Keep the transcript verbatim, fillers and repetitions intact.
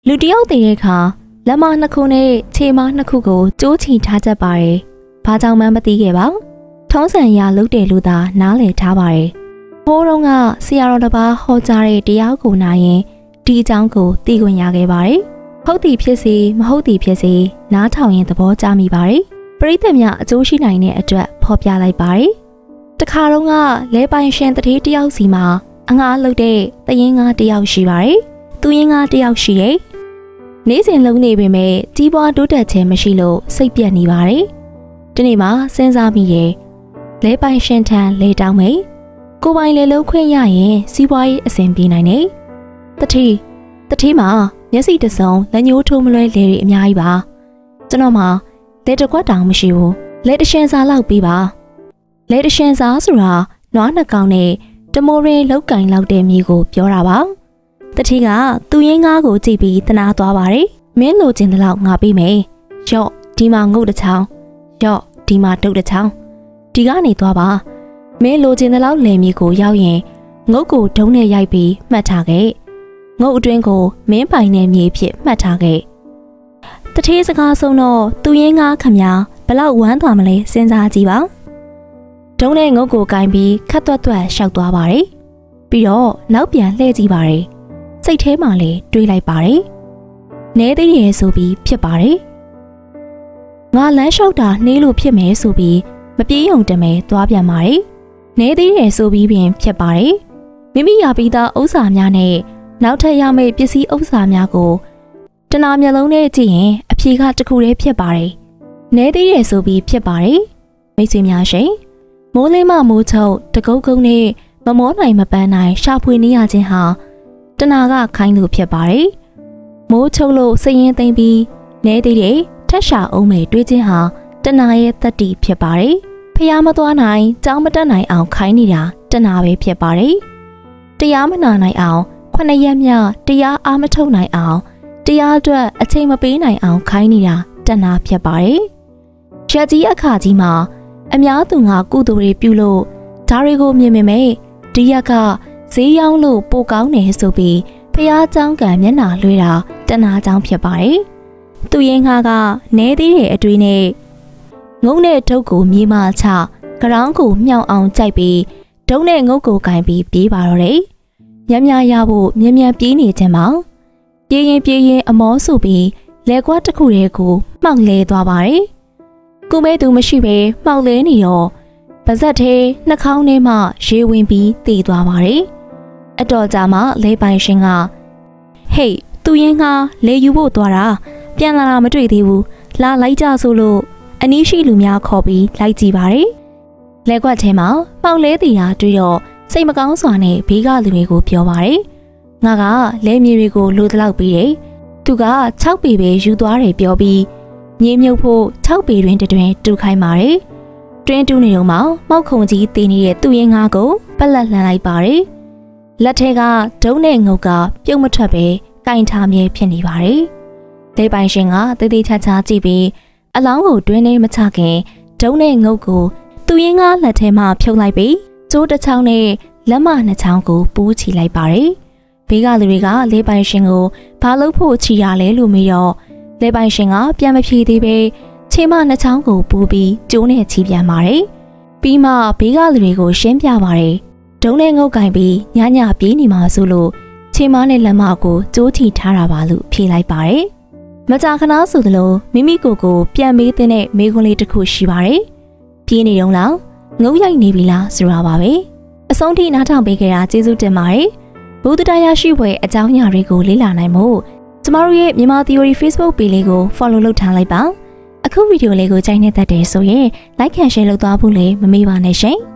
လူတယောက်တည်တဲ့အခါလက်မနှစ်ခုနဲ့ခြေမနှစ်ခုကိုကျိုးချီထားကြပါတယ်။ဘာကြောင့်မှမသိခဲ့ပါ။ထုံးစံရလုပ်တယ်လို့သာနားလည်ထားပါတယ်။ဟိုးတုန်းကဆရာတော်တစ်ပါးဟောကြားတဲ့တရားကိုနာရင်ဒီအကြောင်းကိုသိခွင့်ရခဲ့ပါတယ်။ဟုတ်သည်ဖြစ်စေမဟုတ်သည်ဖြစ်စေနားထောင်ရင်သဘောကျမိပါတယ်။ပရိသတ်များအကျိုးရှိနိုင်တဲ့အတွက်ဖော်ပြလိုက်ပါတယ်။တခါတော့ကလဲပိုင်ရှင်တတိတယောက်စီမှာအငှားလုပ်တဲ့တရင်ငါတယောက်ရှိပါတယ်။သူရင်ငါတယောက်ရှိတယ်။နေ့စဉ်လုံးနေပေမဲ့ကြီးပွားတိုးတက်ခြင်းမရှိလို့စိတ်ပြတ်နေပါတယ်။ဒီနေ့မှစဉ်းစားမိတယ်။လဲပိုင်ရှင်ထံလေတောင်းမယ်။ကိုပိုင်လေလုံးခွင့်ရရင်စီးပွားရေးအဆင်ပြေနိုင်တယ်။တတိတတိမှာမျက်စိတစုံလက်ညှိုးထိုးမလွဲလေတွေအများကြီးပါ။ကျွန်တော်မှလက်တစ်ခွက်တောင်မရှိဘူး။လက်တရှင်စာလောက်ပြီးပါ။လက်တရှင်စာဆိုတာနွားနှကောင်နဲ့တမိုးရင်းလောက်ကင်လောက်တဲ့မြေကိုပြောတာပါ။တတိကသူရင်းငါးကိုကြည့်ပြီးတနာသွားပါတယ်။မင်းလိုချင်တဲ့လောက်ငါပေးမယ်။ရော့ဒီမှာငုတ်တစ်ချောင်း။ရော့ဒီမှာတုတ်တစ်ချောင်း။ဒီကနေသွားပါ။မင်းလိုချင်တဲ့လောက်လယ်မြေကိုရောက်ရင်ငုတ်ကိုဒုံးနဲ့ရိုက်ပြီးမှတ်ထားခဲ့။ငုတ်အတွင်းကိုမင်းပိုင်တဲ့မြေဖြစ်မှတ်ထားခဲ့။တတိစကားဆုံးတော့သူရင်းငါးခမညာဘလောက်ဝမ်းသွားမလဲစဉ်းစားကြည့်ပါ။ဒုံးနဲ့ငုတ်ကိုကင်ပြီးခတ်သွက်သွက်ရှောက်သွားပါတယ်။ပြီးတော့နောက်ပြန်လှည့်ကြည့်ပါတယ်။စိတ်ထဲမှာလည်းတွေးလိုက်ပါတယ်။နဲသေးရဲ့ဆိုပြီးဖြစ်ပါတယ်။ငါလမ်းလျှောက်တာနှေးလို့ဖြစ်မယ်ဆိုပြီးမပြေးုံတမဲသွားပြန်ပါတယ်။နဲသေးရဲ့ဆိုပြီးပင်ဖြစ်ပါတယ်။မိမိရပြီးသားဥစ္စာများနဲ့နောက်ထပ်ရမယ့်ပစ္စည်းဥစ္စာများကိုတနာမျက်လုံးနဲ့ကြည့်ရင်အဖြေကတစ်ခုတည်းဖြစ်ပါတယ်။နဲသေးရဲ့ဆိုပြီးဖြစ်ပါတယ်။မိတ်ဆွေများရှင်မိုးလေးမမိုးချုပ်တကုတ်ကုန်းနဲ့မမောနိုင်မပန်းနိုင်ရှာဖွေနေရခြင်းဟာတနာကခိုင်းလို့ဖြစ်ပါတယ်။မိုးချုပ်လို့စရင်သိမ့်ပြီးနဲသေးတဲ့ထက်ရှာအောင်မယ်တွေးခြင်းဟာတနာရဲ့တတိဖြစ်ပါတယ်။ဖျားမသွားနိုင်ကြောင်းမတက်နိုင်အောင်ခိုင်းနေတာတနာပဲဖြစ်ပါတယ်။တရားမနာနိုင်အောင်ခုနှစ်ရက်မြတရားအားမထုတ်နိုင်အောင်တရားအတွက်အချိန်မပေးနိုင်အောင်ခိုင်းနေတာတနာဖြစ်ပါတယ်။ရက်ကြီးအခါကြီးမှာအများသူငါကုသိုလ်တွေပြုလို့ဒါတွေကိုမြင်မိမယ်ဒီရက်ကဈေးရောင်းလို့ပိုကောင်းတယ်ဆိုပြီးဖျားเจ้าကံမျက်နှာလွှဲတာတနာเจ้าဖြစ်ပါတယ်။သူရင်ငါကနဲသေးတဲ့အတွေ့နဲ့ငုံတဲ့ဒုတ်ကိုမြေမချကရောင်းကိုမြောက်အောင်ကြိုက်ပြီးဒုံနဲ့ငုတ်ကိုကင်ပြီးပြေးပါတော့တယ်။ညံ့ညရဖို့မြ мян ပြေးနေခြင်းမှာပြေးရင်ပြေးရင်အမောဆိုပြီးလဲကွာတစ်ခုတည်းကိုမှောက်လဲသွားပါတယ်။ကုမဲသူမရှိပဲမှောက်လဲနေတော့ပါဇက်သေးနှာခေါင်းထဲမှရေဝင်ပြီးတည်သွားပါတယ်။အတော်ကြာမှလဲပိုင်ရှင်ကဟေးသူရင်ကလဲယူဖို့သွားတာပြန်လာတာမတွေ့သေးဘူးလာလိုက်ကြဆိုလို့အနီးရှိလူများခေါ်ပြီးလိုက်ကြည့်ပါတယ်။လဲကွက်ထဲမှာမှောက်လဲတည်တာတွေ့တော့စိတ်မကောင်းစွာနဲ့ဘေးကလူတွေကိုပြောပါတယ်။ငါကလဲမြေတွေကိုလိုတလောက်ပြီးတယ်။သူက၆ပေပဲယူသွားတယ်ပြောပြီးမြေမြုပ်ဖို့၆ပေတွင်တွင်တူခိုင်းပါတယ်။တွင်းတူးနေတော့မှမောက်ခုံကြီးတည်နေတဲ့သူရင်ငါကိုပက်လက်လှန်လိုက်ပါတယ်။လက်ထဲကဒုံးနဲ့ငုတ်ကပြုတ်မထွက်ပဲကင်ထားမြဲဖြစ်နေပါတယ်။လေပိုင်ရှင်ကတေးသေးချာချာကြည့်ပြီးအလောင်းကိုတွင်းထဲမချခင်ဒုံးနဲ့ငုတ်ကိုသူရင်ကလက်ထဲမှာဖြုတ်လိုက်ပြီးကျိုးတစ်ချောင်းနဲ့လက်မနှစ်ချောင်းကိုပူးချီလိုက်ပါတယ်။ဘေးကလူတွေကလေပိုင်ရှင်ကိုဘာလို့ဖို့ချီရလဲလို့မေးတော့လေပိုင်ရှင်ကပြန်မဖြေသေးပဲခြေမနှစ်ချောင်းကိုပူးပြီးကျိုးနဲ့ချီပြန်ပါတယ်။ပြီးမှဘေးကလူတွေကိုရှင်းပြပါတယ်။ဒုံနဲ့ငုတ်ကင်ပြီးညညပြေးနေမှာဆိုလို့ခြေမနဲ့လက်မကိုကျိုးချီထားတာပါလို့ဖြေလိုက်ပါတယ်။မကြာခဏဆိုသလိုမိမိကိုယ်ကိုပြန်မေးတဲ့မေးခွန်းလေးတစ်ခုရှိပါတယ်။ပြေးနေတော့လားငုတ်ရိုက်နေပြီလားဆိုတာပါပဲ။အဆုံးထိနားထောင်ပေးခဲ့တာကျေးဇူးတင်ပါတယ်။ဘုဒ္ဓတရားရှိဖွယ်အကြောင်းအရာတွေကိုလေ့လာနိုင်ဖို့ကျမတို့ရဲ့မြန်မာ Theory Facebook page လေးကို follow လုပ်ထားလိုက်ပါ။အခုဗီဒီယိုလေးကိုကြိုက်နေတတ်တယ်ဆိုရင် like and share လုပ်သွားဖို့လည်းမမေ့ပါနဲ့ရှင်။